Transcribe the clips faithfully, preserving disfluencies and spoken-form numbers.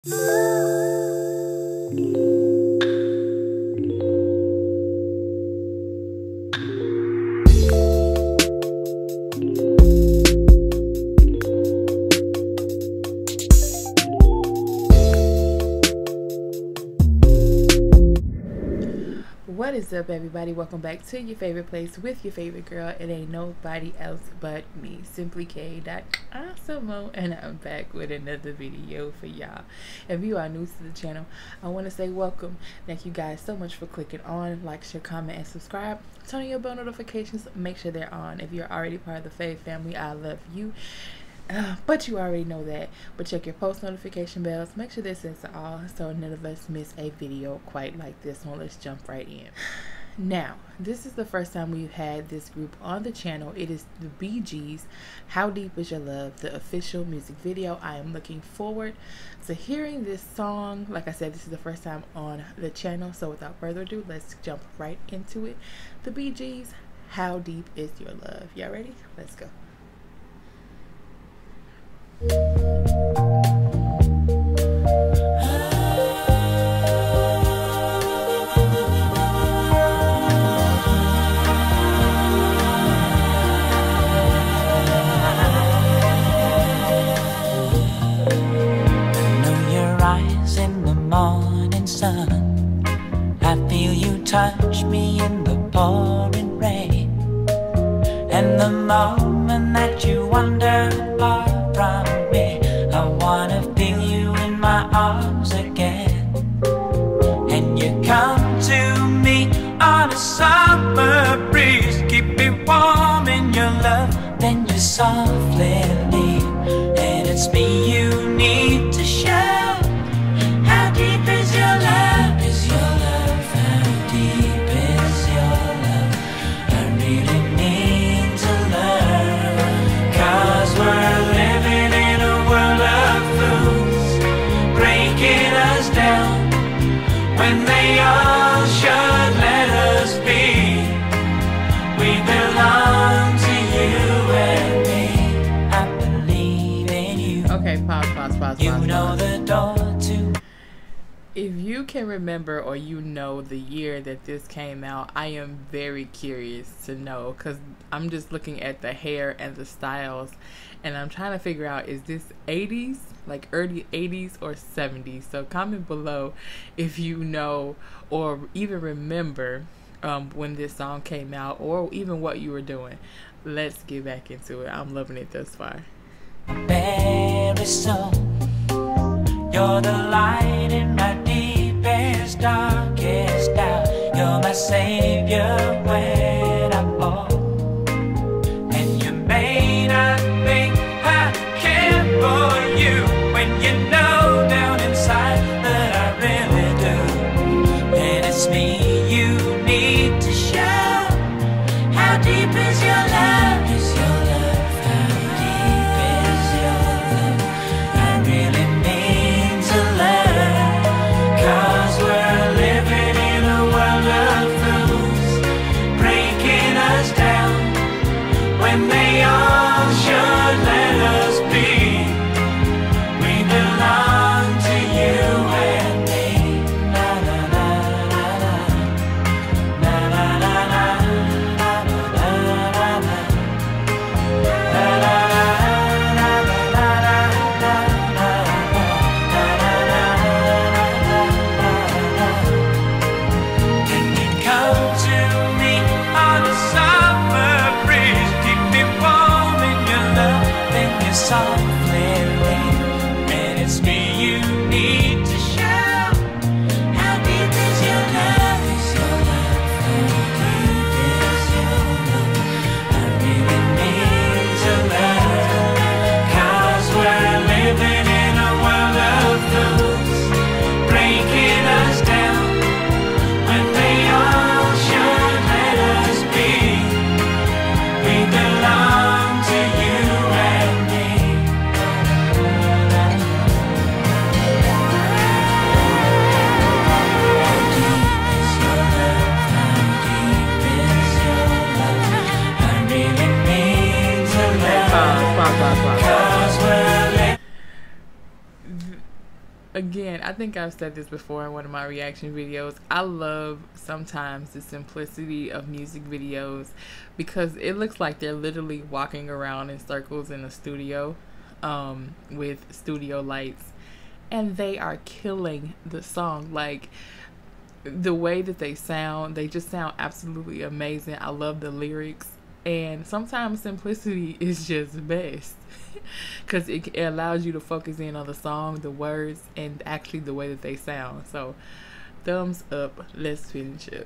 What is up, everybody? Welcome back to your favorite place with your favorite girl. It ain't nobody else but me, Simply K. Awesome, and I'm back with another video for y'all. If you are new to the channel, I want to say welcome. Thank you guys so much for clicking on, like, share, comment, and subscribe. Turn on your bell notifications, make sure they're on. If you're already part of the Fave family, I love you. Uh, but you already know that. But check your post notification bells, make sure they're set to all so none of us miss a video quite like this one. Let's jump right in. Now, this is the first time we've had this group on the channel. It is the Bee Gees, How Deep Is Your Love, the official music video. I am looking forward to hearing this song. Like I said, this is the first time on the channel, so without further ado, let's jump right into it. The Bee Gees, How Deep Is Your Love. Y'all ready? Let's go. Touch me in the pouring rain, and the moment that you wander far from me, I wanna feel you in my arms again. And you come to me on a summer breeze, keep me warm in your love, then you softly leave, and it's me you need to show. How deep is your love? Is your love? When they all should let us be, we belong to you and me. I believe in you. Okay, pause, pause, pause, You pause, know pause. the door to. If you can remember or you know the year that this came out, I am very curious to know, because I'm just looking at the hair and the styles and I'm trying to figure out, is this eighties, like early eighties or seventies? So comment below if you know or even remember um, when this song came out, or even what you were doing. Let's get back into it. I'm loving it thus far. Very soon, you're the light in my deepest, darkest doubt. You're my savior when I fall, and you may not think I care for you when you know down inside that I really do. And it's me you need to show. How deep is your love? Is your love? How deep is your love? I really mean to learn, 'cause we're living in a world of fools, breaking us down when they all should let us be. We belong to again, I think I've said this before in one of my reaction videos. I love sometimes the simplicity of music videos because it looks like they're literally walking around in circles in a studio um, with studio lights, and they are killing the song. Like, the way that they sound, they just sound absolutely amazing. I love the lyrics, and sometimes simplicity is just best because it, it allows you to focus in on the song, the words, and actually the way that they sound. So thumbs up. Let's finish up.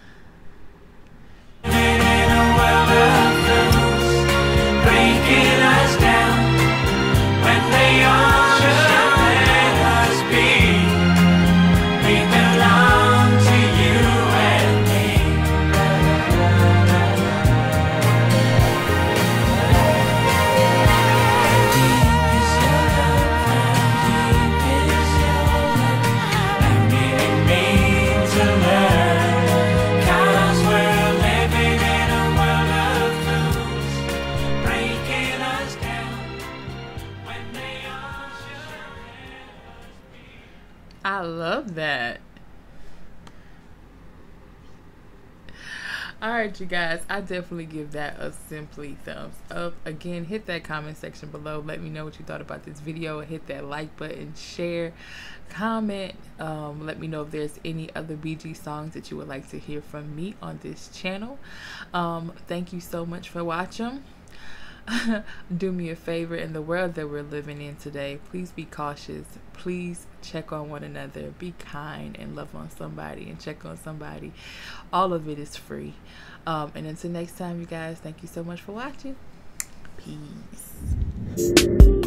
Breaking us down when they all should let us be. We belong to you and me. Deep is your love, how deep is your love? I really mean to learn, 'cause we're living in a world of fools, breaking us down when they all should let us be. I love that. Alright, you guys, I definitely give that a simply thumbs up. Again, hit that comment section below. Let me know what you thought about this video. Hit that like button, share, comment. Um, let me know if there's any other B G songs that you would like to hear from me on this channel. Um, thank you so much for watching. Do me a favor, in the world that we're living in today, please be cautious. Please check on one another. Be kind and love on somebody and check on somebody. All of it is free. Um, and until next time, you guys, thank you so much for watching. Peace.